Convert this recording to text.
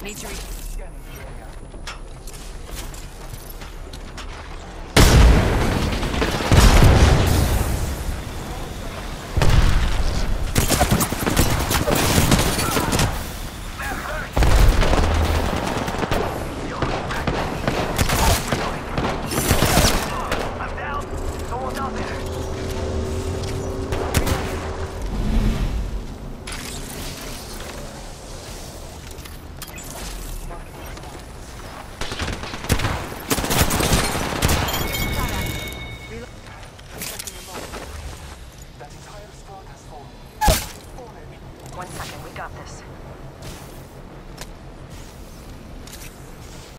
Need to Scanning the area. I'm down. Someone's out there. That entire squad has fallen. Fallen. 1 second. We got this.